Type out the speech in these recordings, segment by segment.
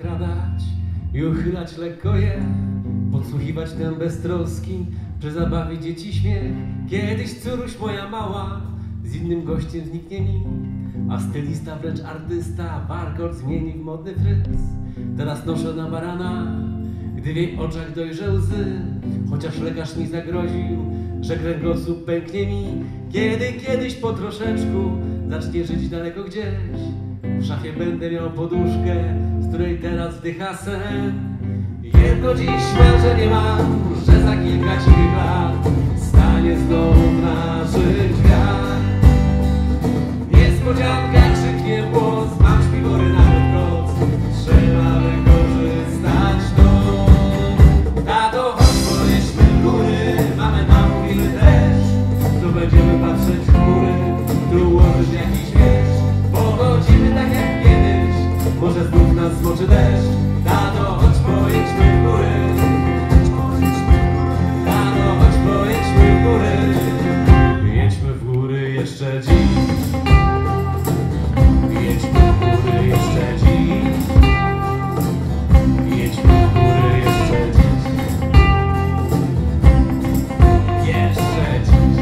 zakradać i uchylać lekko je, podsłuchiwać ten beztroski, przy zabawie dzieci śmiech. Kiedyś córuś moja mała z innym gościem zniknie mi, a stylista, wręcz artysta, warkot zmieni w modny fryz. Teraz noszę na barana, gdy w jej oczach dojrzę łzy, chociaż lekarz mi zagroził, że kręgosłup pęknie mi. Kiedy kiedyś po troszeczku zacznie żyć daleko gdzieś, w szafie będę miał poduszkę, z której teraz wdycha sen. Jedno dziś marzenie mam, że za kilka cichych lat stanie znowu w naszych drzwiach niespodzianka, krzyknie głos, mam śpiwory na noc, trzeba wykorzystać to. Tato, chodź, pojedźmy w góry, mamy małą chwilę też, tu będziemy patrzeć w góry, tu ułożyć jakiś wiersz, pochodzimy tak jak kiedyś, może znów nas zmoczy deszcz. Tato, chodź, pojedźmy w góry, tato, chodź, pojedźmy w góry, jedźmy w góry jeszcze dziś. Jedźmy w góry jeszcze dziś. Jedźmy w góry jeszcze dziś. Jeszcze dziś.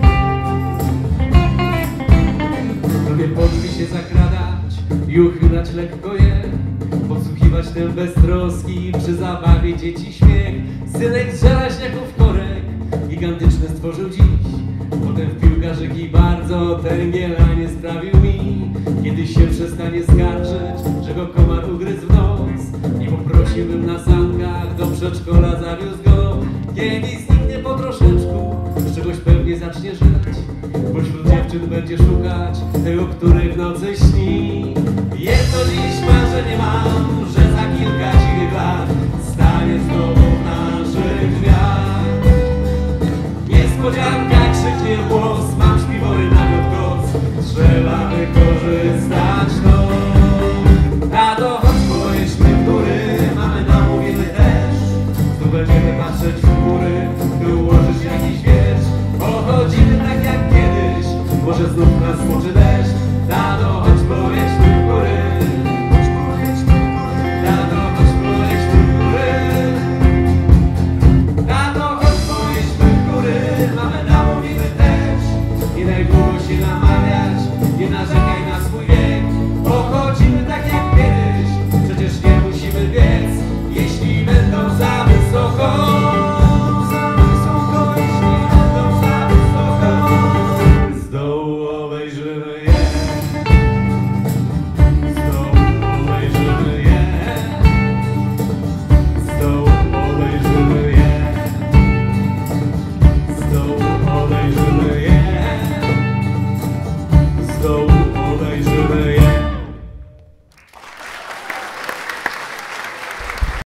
Lubię po drzwi się zakradać i uchylać lekko je, podsłuchiwać ten beztroski, przy zabawie dzieci śmiech. Synek z żelaźniaków korek gigantyczny stworzył dziś, potem w piłkarzyki bardzo tęgiela nie sprawił mi. Kiedyś się przestanie skarżyć, że go komar ugryzł w nos, i poprosiłbym na sankach do przedszkola, zawiózł go. Kiedyś zniknie po troszeczku, z czegoś pewnie zacznie żyć, bo wśród dziewczyn będzie szukać tego, który w nocy śni. Jedno dziś marzenie mam, że za kilka cichych lat stanie znowu w naszych drzwiach niespodzianka, krzyknie głos, mam śpiwory na koc, trzeba wykorzystać to. Tato, chodź, pojedźmy w góry, mamy namówiony deszcz, tu będziemy patrzeć w góry, tu ułożyć jakiś wiersz, pochodzimy tak jak kiedyś, może znów nas zmoczy deszcz. Tato, chodź, pojedźmy w góry, tato, chodź, pojedźmy w góry, tato, chodź, pojedźmy w góry, mamy namówiony deszcz, nie daj długo się namawiać, nie narzekaj na swój